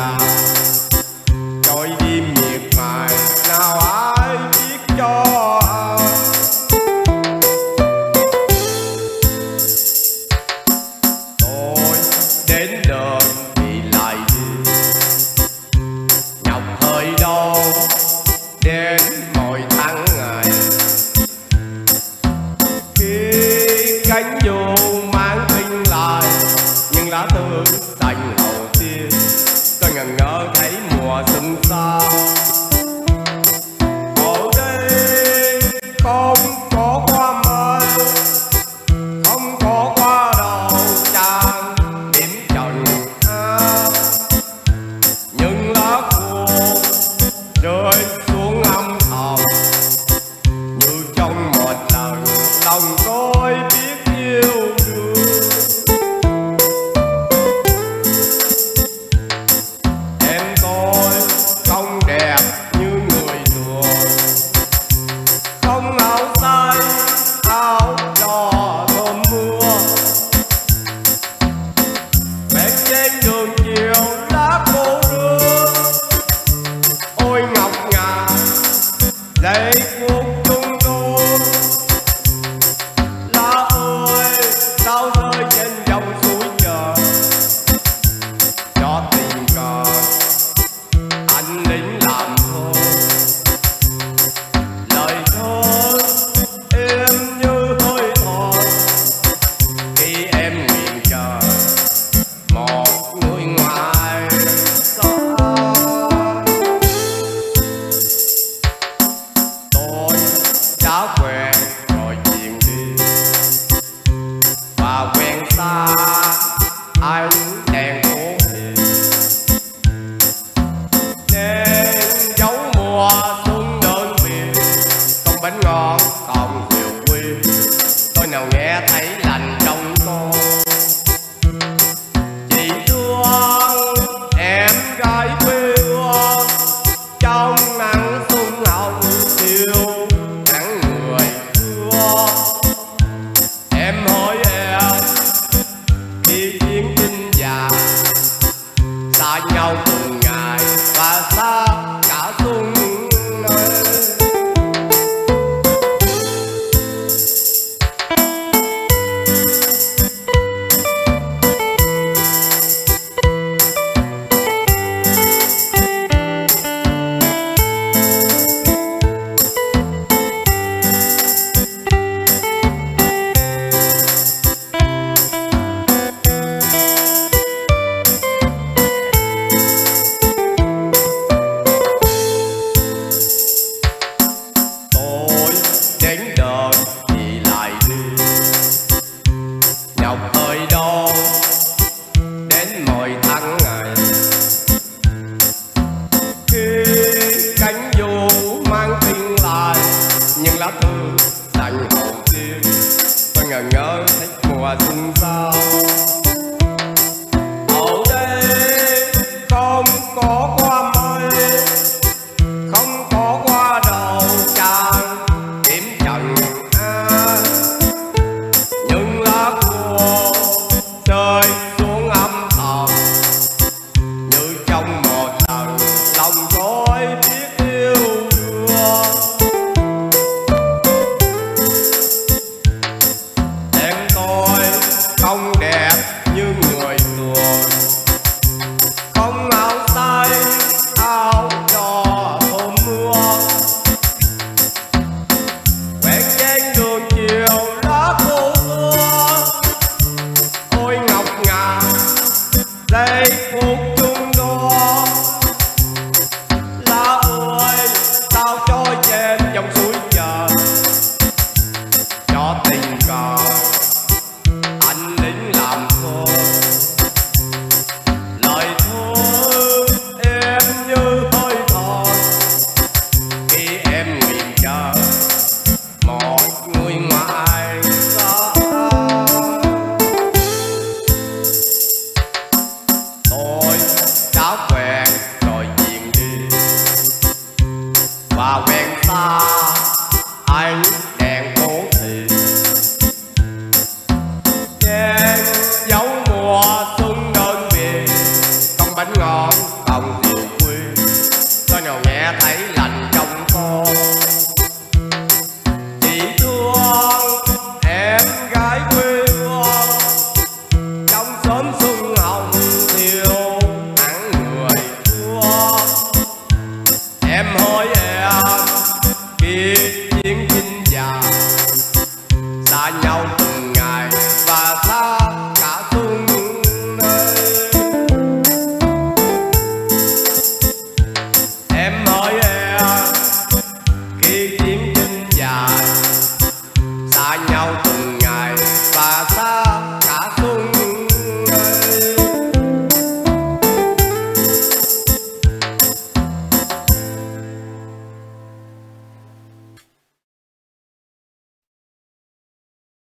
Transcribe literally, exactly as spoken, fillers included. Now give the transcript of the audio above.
già trôi đi miệt mài, nào ai biết cho ai. Tôi đến đời thì lại đi, nhọc hơi đau đến mỗi tháng ngày. Khi cánh dù mang tin lại nhưng lá thư xanh hậu tiên, tôi ngần ngỡ thấy mùa xuân xa. Ở đây không có hoa mai, không có hoa đầu trang điểm trần áp, những lá khô rơi xuống âm thầm như trong một lần lòng tôi biết yêu đương. Em tôi không đẹp như người thường, không áo xanh áo đỏ thơm mưa. Bên trên đường chiều lá khô rơi, ôi ngọc ngà giây phút chung tôi. Lá ơi sao rơi trên dòng suối chờ, cho tình cờ anh lính làm thơ. Lời thơ êm như hơi thở khi em nguyện chờ một người ngoài xa. Tôi đã quen rồi chuyện đi và quen xa anh đèn phố thì nên dấu mùa xuân đơn biệt. Con bánh ngon còn rượu quy, tôi nào nghe thấy lành trong con. Chỉ thương em gái quê hương trong nắng xuân hồng chiều nắng người thưa. Em hỏi em đi chuyến chinh già, xa nhau từng ngày và xa cả xuân ơi. Tôi đến đời thì lại đi, nhọc hơi đau đến mỗi tháng ngày. Khi cánh dù mang tin lại nhưng lá thư xanh hậu tiên, tôi ngần ngỡ thấy mùa xuân xa. Ở đây không có hoa mây, không có hoa đầu trang điểm trần áp, những lá khô rơi xuống âm thầm như trong một lần lòng tôi biết yêu đương. Em tôi không đẹp như người thường, không áo xanh áo đỏ thơm mưa. Quen trên đường chiều lá khô xưa, ôi ngọc ngà giây phút chung đo. Lá còn nhiều quê. Tôi nào nghe thấy lành trong con.